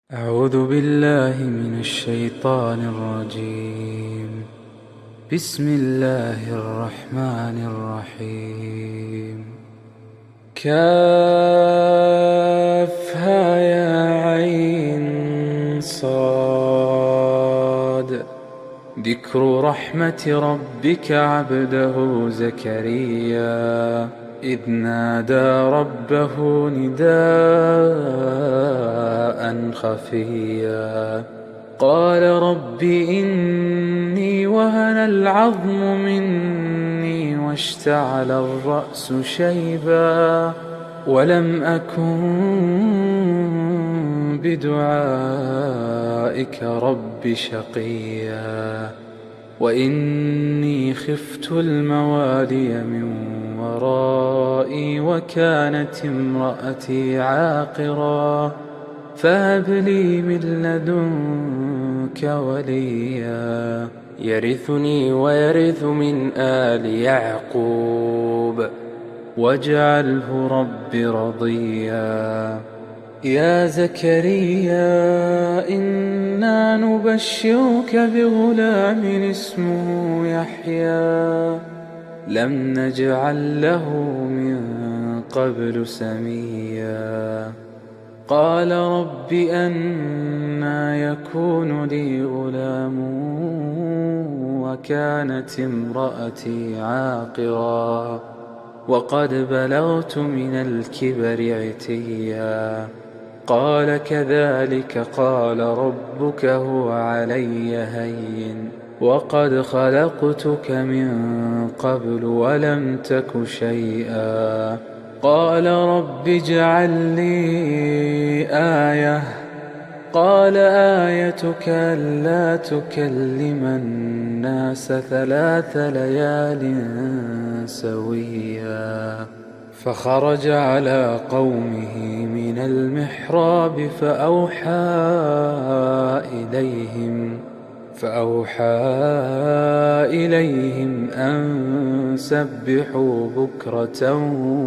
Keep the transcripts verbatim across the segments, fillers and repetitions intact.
أعوذ بالله من الشيطان الرجيم. بسم الله الرحمن الرحيم. كافها يا عين صاد. ذكر رحمة ربك عبده زكريا إذ نادى ربه نداء خفيا قال رب إني وهن العظم مني واشتعل الرأس شيبا ولم أكن بدعائك رب شقيا وإني خفت الموالي من ورائي وكانت امرأتي عاقرا فهب لي من لدنك وليا يرثني ويرث من آل يعقوب واجعله رب رضيا. يا زكريا إنا نبشرك بغلام اسمه يحيى لم نجعل له من قبل سميا قال رب أنى يكون لي غلام وكانت امرأتي عاقرا وقد بلغت من الكبر عتيا قال كذلك قال ربك هو علي هين وقد خلقتك من قبل ولم تك شيئا قال رب اجعل لي آية قال آيتك ألا تكلم الناس ثلاث ليال سويا فخرج على قومه من المحراب فأوحى إليهم فأوحى إليهم أن سبحوا بكرة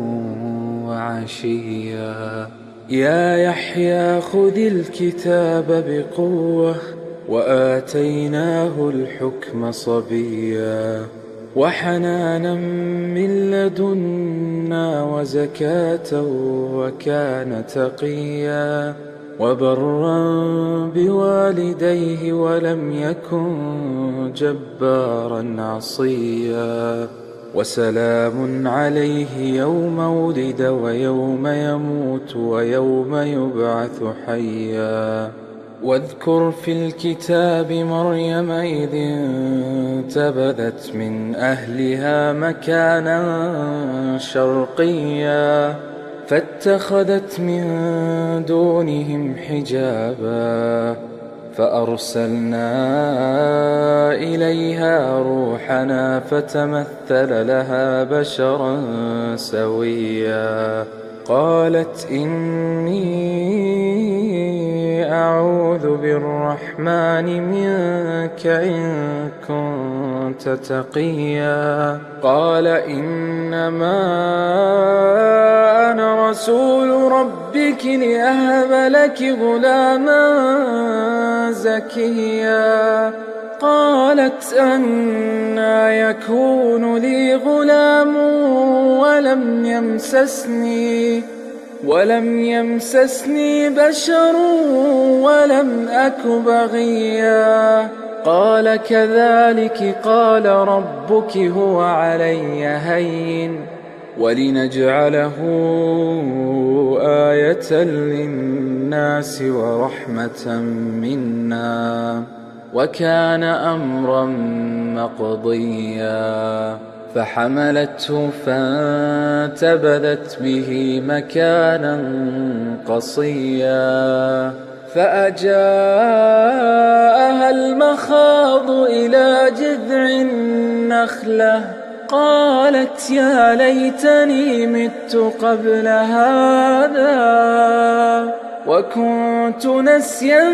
وعشيا يا يحيى خذ الكتاب بقوة وآتيناه الحكم صبيا وحنانا من لدنا وزكاة وكان تقيا وبرا بوالديه ولم يكن جبارا عصيا وسلام عليه يوم ولد ويوم يموت ويوم يبعث حيا واذكر في الكتاب مريم إذ انتبذت من أهلها مكانا شرقيا فاتخذت من دونهم حجابا فأرسلنا إليها روحنا فتمثل لها بشرا سويا قالت إني أعوذ بالرحمن منك إن كنت تقيا قال إنما أنا رسول ربك لأهب لك غلاما زكيا قالت أنى يكون لي غلام ولم يمسسني ولم يمسسني بشر ولم أك بغيا قال كذلك قال ربك هو علي هين ولنجعله آية للناس ورحمة منا وكان أمرا مقضيا فحملته فانتبذت به مكانا قصيا فأجاءها المخاض إلى جذع النخلة قالت يا ليتني مت قبل هذا وكنت نسيا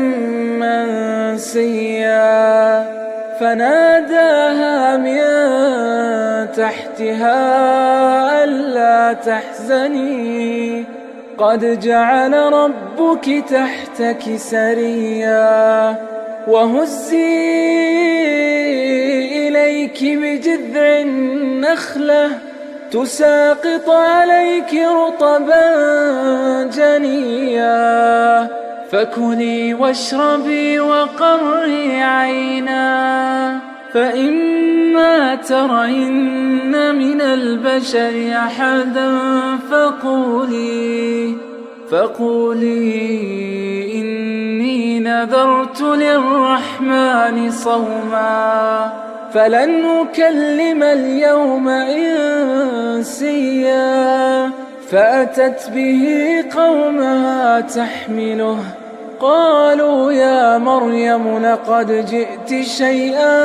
منسيا فناداها من تحتها ألا تحزني قد جعل ربك تحتك سريا وهزي إليك بجذع النخلة تساقط عليك رطبا جنيا فكلي واشربي وقري عينا فإما ترين من البشر أحدا فقولي فقولي إني نذرت للرحمن صوما فلن أكلم اليوم إنسيا فأتت به قومها تحمله قالوا يا مريم لقد جئت شيئا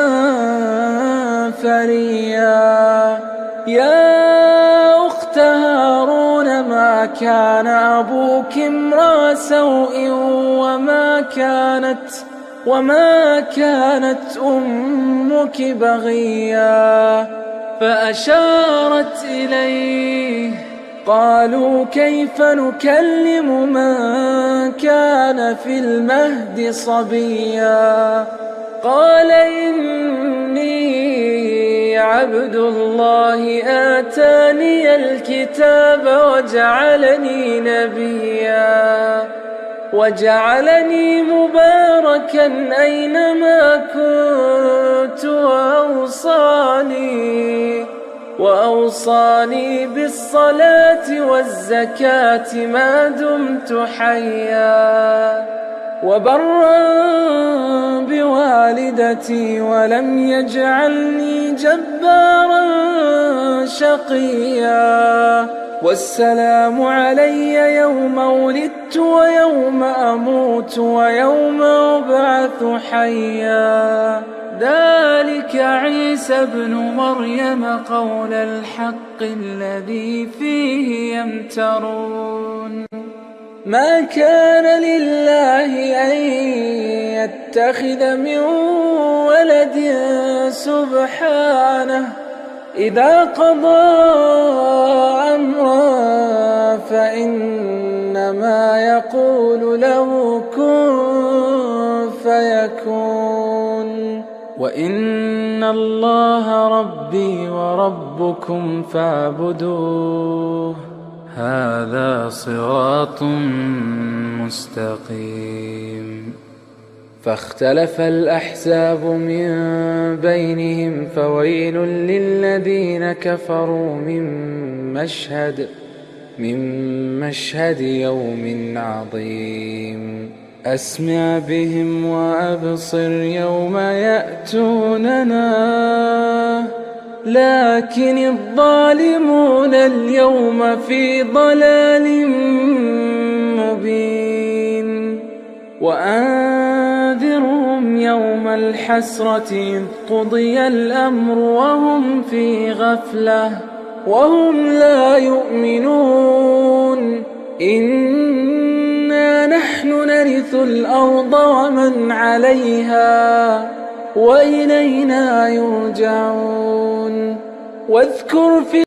فريا يا أخت هارون ما كان أبوك امرأ سوء وما كانت وما كانت أمك بغيا فأشارت إليه قالوا كيف نكلم من كان في المهد صبيا قال إني عبد الله آتاني الكتاب وجعلني نبيا وجعلني مباركا أينما كنت وأوصاني وأوصاني بالصلاة والزكاة ما دمت حيا وبرا بوالدتي ولم يجعلني جبارا شقيا والسلام علي يوم ولدت ويوم أموت ويوم أبعث حيا ذلك عيسى ابن مريم قول الحق الذي فيه يمترون ما كان لله أن يتخذ من ولد سبحانه إذا قضى أمرا فإنما يقول له كن فيكون وإن الله ربي وربكم فاعبدوه هذا صراط مستقيم فاختلف الأحزاب من بينهم فويل للذين كفروا من مشهد من مشهد يوم عظيم أسمع بهم وأبصر يوم يأتوننا لكن الظالمون اليوم في ضلال مبين وأنذرهم يوم الحسرة إذ قضي الأمر وهم في غفلة وهم لا يؤمنون إنا نحن نرث الأرض ومن عليها وإلينا يرجعون واذكر في